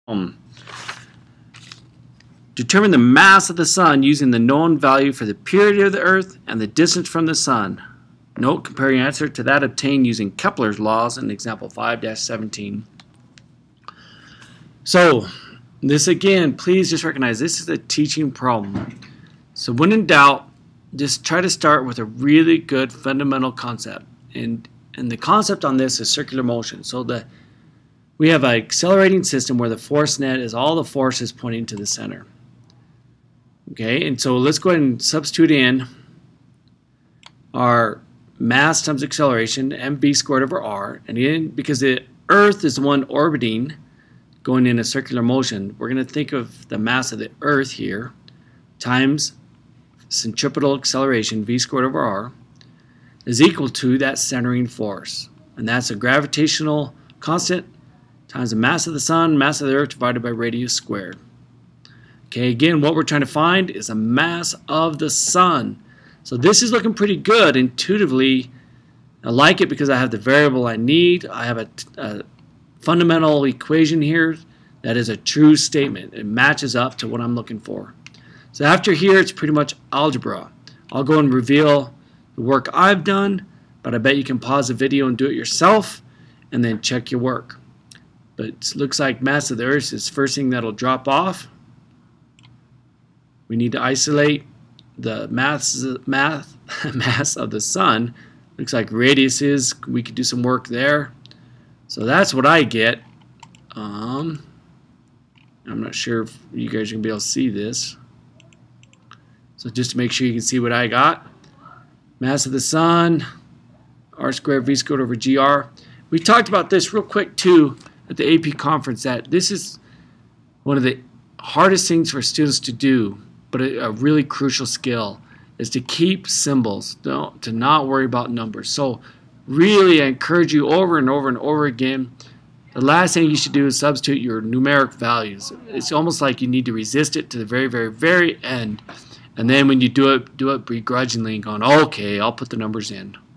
Determine the mass of the sun using the known value for the period of the Earth and the distance from the sun. Note, compare your answer to that obtained using Kepler's laws in example 5-17. So, this again, please just recognize this is a teaching problem. So when in doubt, just try to start with a really good fundamental concept. And the concept on this is circular motion. So we have an accelerating system where the force net is all the forces pointing to the center. Okay, and so let's go ahead and substitute in our mass times acceleration, mv squared over r. And again, because the Earth is the one orbiting, going in a circular motion, we're going to think of the mass of the Earth here times centripetal acceleration, v squared over r, is equal to that centering force. And that's a gravitational constant times the mass of the sun, mass of the Earth divided by radius squared. Okay, again, what we're trying to find is a mass of the sun. So this is looking pretty good intuitively. I like it because I have the variable I need. I have a fundamental equation here that is a true statement. It matches up to what I'm looking for. So after here, it's pretty much algebra. I'll go and reveal the work I've done, but I bet you can pause the video and do it yourself and then check your work. But it looks like mass of the Earth is the first thing that'll drop off. We need to isolate the mass of the sun. Looks like radius is, we could do some work there. So that's what I get. I'm not sure if you guys are going to be able to see this. So just to make sure you can see what I got. Mass of the sun, r squared v squared over gr. We talked about this real quick too at the AP conference, that this is one of the hardest things for students to do, but a really crucial skill is to keep symbols, to not worry about numbers. So really I encourage you over and over and over again, the last thing you should do is substitute your numeric values. It's almost like you need to resist it to the very, very, very end. And then when you do it begrudgingly and going, okay, I'll put the numbers in.